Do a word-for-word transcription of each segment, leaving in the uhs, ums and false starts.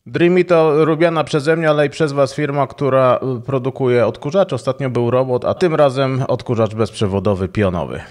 Dreamy to lubiana przeze mnie, ale i przez Was firma, która produkuje odkurzacz. Ostatnio był robot, a tym razem odkurzacz bezprzewodowy pionowy.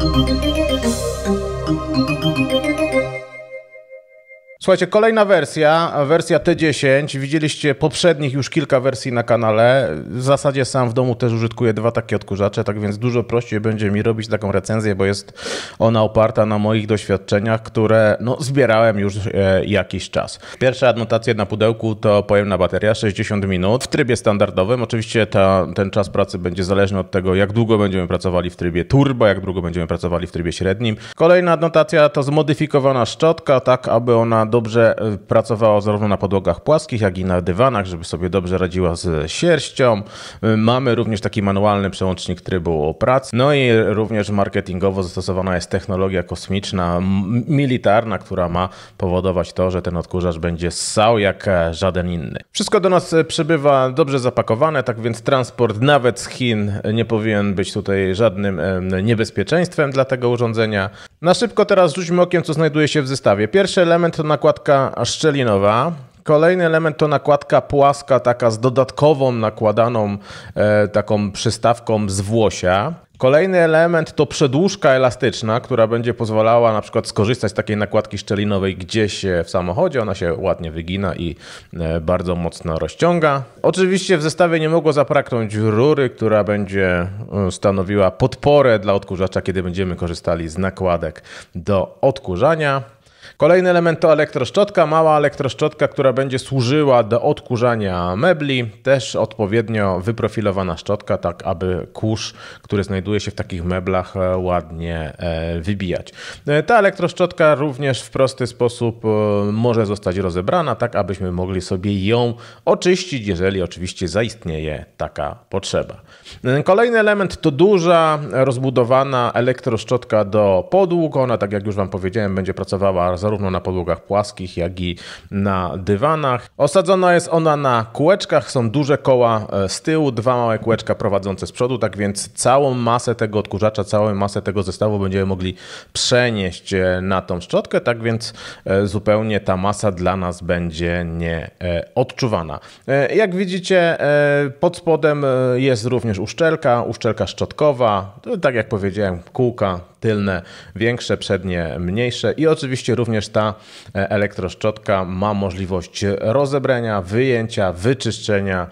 Słuchajcie, kolejna wersja, wersja T dziesięć. Widzieliście poprzednich już kilka wersji na kanale. W zasadzie sam w domu też użytkuję dwa takie odkurzacze, tak więc dużo prościej będzie mi robić taką recenzję, bo jest ona oparta na moich doświadczeniach, które no, zbierałem już e, jakiś czas. Pierwsza adnotacja na pudełku to pojemna bateria, sześćdziesiąt minut w trybie standardowym. Oczywiście ta, ten czas pracy będzie zależny od tego, jak długo będziemy pracowali w trybie turbo, jak długo będziemy pracowali w trybie średnim. Kolejna adnotacja to zmodyfikowana szczotka, tak aby ona dobrze pracowała zarówno na podłogach płaskich, jak i na dywanach, żeby sobie dobrze radziła z sierścią. Mamy również taki manualny przełącznik trybu pracy. No i również marketingowo zastosowana jest technologia kosmiczna, militarna, która ma powodować to, że ten odkurzacz będzie ssał jak żaden inny. Wszystko do nas przybywa dobrze zapakowane, tak więc transport nawet z Chin nie powinien być tutaj żadnym niebezpieczeństwem dla tego urządzenia. Na szybko teraz rzućmy okiem, co znajduje się w zestawie. Pierwszy element to nakładka szczelinowa. Kolejny element to nakładka płaska, taka z dodatkową nakładaną e, taką przystawką z włosia. Kolejny element to przedłużka elastyczna, która będzie pozwalała na przykład skorzystać z takiej nakładki szczelinowej gdzieś w samochodzie. Ona się ładnie wygina i bardzo mocno rozciąga. Oczywiście w zestawie nie mogło zabraknąć rury, która będzie stanowiła podporę dla odkurzacza, kiedy będziemy korzystali z nakładek do odkurzania. Kolejny element to elektroszczotka, mała elektroszczotka, która będzie służyła do odkurzania mebli. Też odpowiednio wyprofilowana szczotka, tak aby kurz, który znajduje się w takich meblach, ładnie wybijać. Ta elektroszczotka również w prosty sposób może zostać rozebrana, tak abyśmy mogli sobie ją oczyścić, jeżeli oczywiście zaistnieje taka potrzeba. Kolejny element to duża, rozbudowana elektroszczotka do podłóg. Ona, tak jak już Wam powiedziałem, będzie pracowała zarówno na podłogach płaskich, jak i na dywanach. Osadzona jest ona na kółeczkach, są duże koła z tyłu, dwa małe kółeczka prowadzące z przodu, tak więc całą masę tego odkurzacza, całą masę tego zestawu będziemy mogli przenieść na tą szczotkę, tak więc zupełnie ta masa dla nas będzie nieodczuwana. Jak widzicie, pod spodem jest również uszczelka, uszczelka szczotkowa, tak jak powiedziałem, kółka tylne większe, przednie mniejsze i oczywiście również ta elektroszczotka ma możliwość rozebrania, wyjęcia, wyczyszczenia,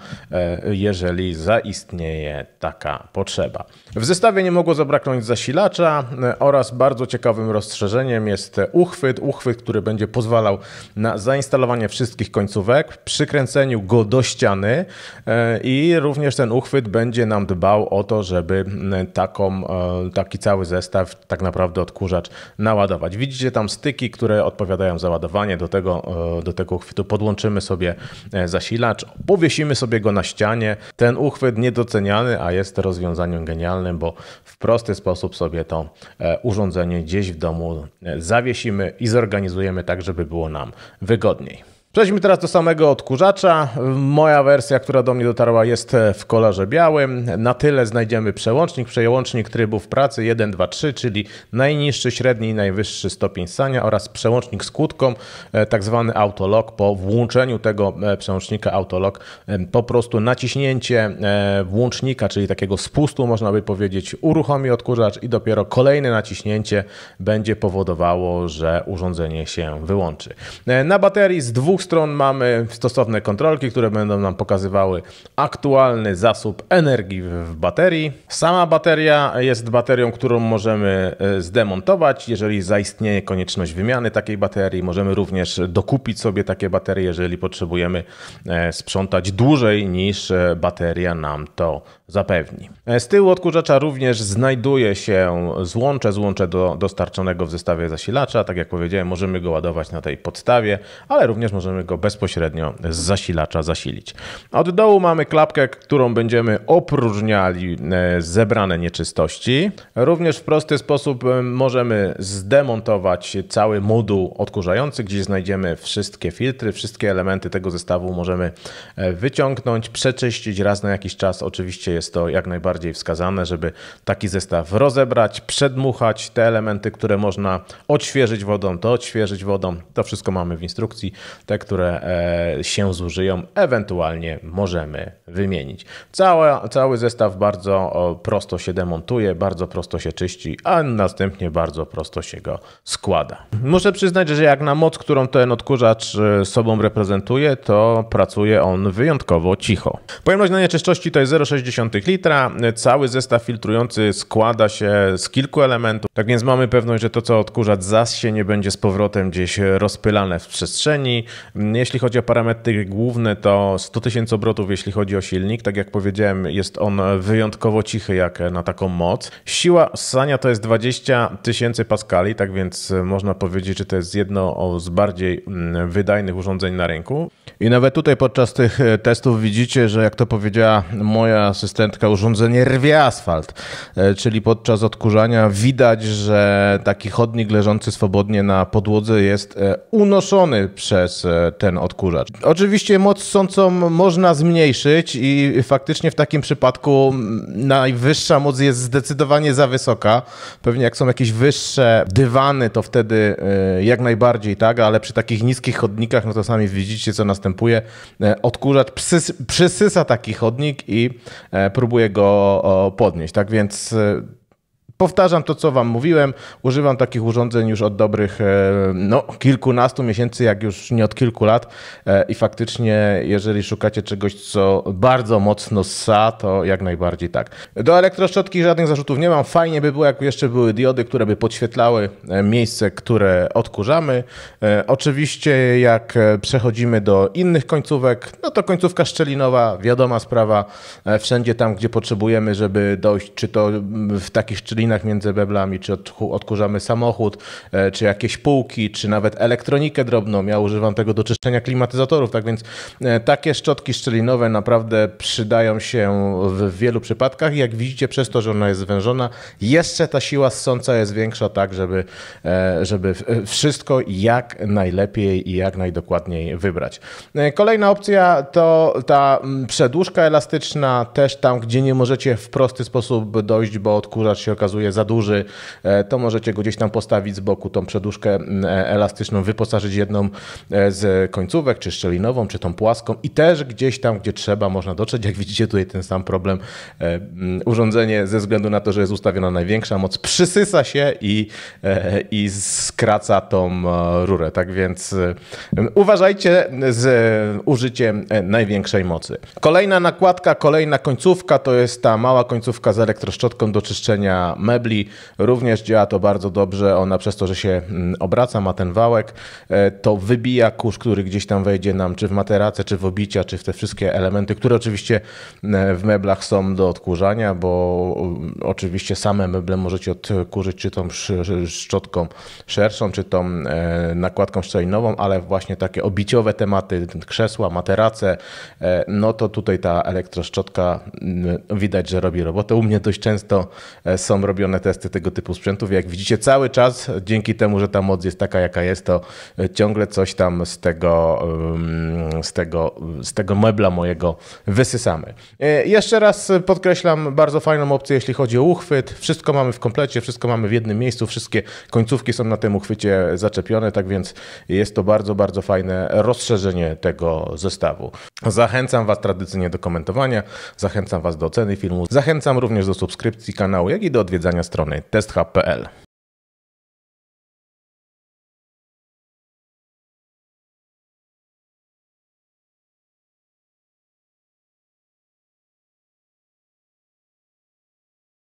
jeżeli zaistnieje taka potrzeba. W zestawie nie mogło zabraknąć zasilacza oraz bardzo ciekawym rozszerzeniem jest uchwyt, uchwyt, który będzie pozwalał na zainstalowanie wszystkich końcówek, przykręceniu go do ściany i również ten uchwyt będzie nam dbał o to, żeby taką, taki cały zestaw, tak naprawdę odkurzacz naładować. Widzicie tam styki, które odpowiadają za ładowanie. Do tego, do tego uchwytu podłączymy sobie zasilacz, powiesimy sobie go na ścianie. Ten uchwyt niedoceniany, a jest rozwiązaniem genialnym, bo w prosty sposób sobie to urządzenie gdzieś w domu zawiesimy i zorganizujemy tak, żeby było nam wygodniej. Przejdźmy teraz do samego odkurzacza. Moja wersja, która do mnie dotarła, jest w kolorze białym. Na tyle znajdziemy przełącznik, przełącznik trybów pracy jeden, dwa, trzy, czyli najniższy, średni i najwyższy stopień ssania oraz przełącznik z kłódką, tak zwany autolock. Po włączeniu tego przełącznika autolock po prostu naciśnięcie włącznika, czyli takiego spustu, można by powiedzieć, uruchomi odkurzacz i dopiero kolejne naciśnięcie będzie powodowało, że urządzenie się wyłączy. Na baterii z dwóch stron mamy stosowne kontrolki, które będą nam pokazywały aktualny zasób energii w baterii. Sama bateria jest baterią, którą możemy zdemontować, jeżeli zaistnieje konieczność wymiany takiej baterii. Możemy również dokupić sobie takie baterie, jeżeli potrzebujemy sprzątać dłużej niż bateria nam to zapewni. Z tyłu odkurzacza również znajduje się złącze, złącze do dostarczonego w zestawie zasilacza. Tak jak powiedziałem, możemy go ładować na tej podstawie, ale również możemy go bezpośrednio z zasilacza zasilić. Od dołu mamy klapkę, którą będziemy opróżniali zebrane nieczystości. Również w prosty sposób możemy zdemontować cały moduł odkurzający, gdzie znajdziemy wszystkie filtry, wszystkie elementy tego zestawu możemy wyciągnąć, przeczyścić raz na jakiś czas. Oczywiście jest to jak najbardziej wskazane, żeby taki zestaw rozebrać, przedmuchać te elementy, które można odświeżyć wodą, to odświeżyć wodą. To wszystko mamy w instrukcji. te, które e, się zużyją, ewentualnie możemy wymienić. Cały, cały zestaw bardzo o, prosto się demontuje, bardzo prosto się czyści, a następnie bardzo prosto się go składa. Muszę przyznać, że jak na moc, którą ten odkurzacz sobą reprezentuje, to pracuje on wyjątkowo cicho. Pojemność na nieczystości to jest zero przecinek sześć litra. Cały zestaw filtrujący składa się z kilku elementów, tak więc mamy pewność, że to, co odkurzacz zasie, nie będzie z powrotem gdzieś rozpylane w przestrzeni. Jeśli chodzi o parametry główne, to sto tysięcy obrotów, jeśli chodzi o silnik. Tak jak powiedziałem, jest on wyjątkowo cichy jak na taką moc. Siła ssania to jest dwadzieścia tysięcy paskali, tak więc można powiedzieć, że to jest jedno z bardziej wydajnych urządzeń na rynku. I nawet tutaj podczas tych testów widzicie, że jak to powiedziała moja asystentka, urządzenie rwie asfalt, czyli podczas odkurzania widać, że taki chodnik leżący swobodnie na podłodze jest unoszony przez ten odkurzacz. Oczywiście moc ssącą można zmniejszyć i faktycznie w takim przypadku najwyższa moc jest zdecydowanie za wysoka. Pewnie jak są jakieś wyższe dywany, to wtedy jak najbardziej, tak, ale przy takich niskich chodnikach, no to sami widzicie, co następuje. Odkurzacz przys przysysa taki chodnik i próbuje go podnieść. Tak więc powtarzam to, co wam mówiłem. Używam takich urządzeń już od dobrych no, kilkunastu miesięcy, jak już nie od kilku lat. I faktycznie, jeżeli szukacie czegoś, co bardzo mocno ssa, to jak najbardziej tak. Do elektroszczotki żadnych zarzutów nie mam. Fajnie by było, jak jeszcze były diody, które by podświetlały miejsce, które odkurzamy. Oczywiście, jak przechodzimy do innych końcówek, no to końcówka szczelinowa, wiadoma sprawa. Wszędzie tam, gdzie potrzebujemy, żeby dojść, czy to w takich szczelinach między meblami, czy odkurzamy samochód, czy jakieś półki, czy nawet elektronikę drobną. Ja używam tego do czyszczenia klimatyzatorów, tak więc takie szczotki szczelinowe naprawdę przydają się w wielu przypadkach. Jak widzicie, przez to, że ona jest zwężona, jeszcze ta siła ssąca jest większa, tak żeby, żeby wszystko jak najlepiej i jak najdokładniej wybrać. Kolejna opcja to ta przedłużka elastyczna, też tam, gdzie nie możecie w prosty sposób dojść, bo odkurzacz się okazuje za duży, to możecie go gdzieś tam postawić z boku, tą przedłużkę elastyczną, wyposażyć jedną z końcówek, czy szczelinową, czy tą płaską i też gdzieś tam, gdzie trzeba, można dotrzeć. Jak widzicie, tutaj ten sam problem. Urządzenie, ze względu na to, że jest ustawiona największa moc, przysysa się i, i skraca tą rurę. Tak więc uważajcie z użyciem największej mocy. Kolejna nakładka, kolejna końcówka to jest ta mała końcówka z elektroszczotką do czyszczenia mebli. Również działa to bardzo dobrze. Ona przez to, że się obraca, ma ten wałek, to wybija kurz, który gdzieś tam wejdzie nam, czy w materacę, czy w obicia, czy w te wszystkie elementy, które oczywiście w meblach są do odkurzania, bo oczywiście same meble możecie odkurzyć czy tą szczotką szerszą, czy tą nakładką szczelinową, ale właśnie takie obiciowe tematy, krzesła, materace, no to tutaj ta elektroszczotka widać, że robi robotę. U mnie dość często są robione testy tego typu sprzętów. Jak widzicie, cały czas dzięki temu, że ta moc jest taka, jaka jest, to ciągle coś tam z tego, z tego, z tego mebla mojego wysysamy. Jeszcze raz podkreślam, bardzo fajną opcję, jeśli chodzi o uchwyt. Wszystko mamy w komplecie, wszystko mamy w jednym miejscu, wszystkie końcówki są na tym uchwycie zaczepione, tak więc jest to bardzo, bardzo fajne rozszerzenie tego zestawu. Zachęcam was tradycyjnie do komentowania, zachęcam was do oceny filmu, zachęcam również do subskrypcji kanału, jak i do odwiedzania strony testhub kropka p l.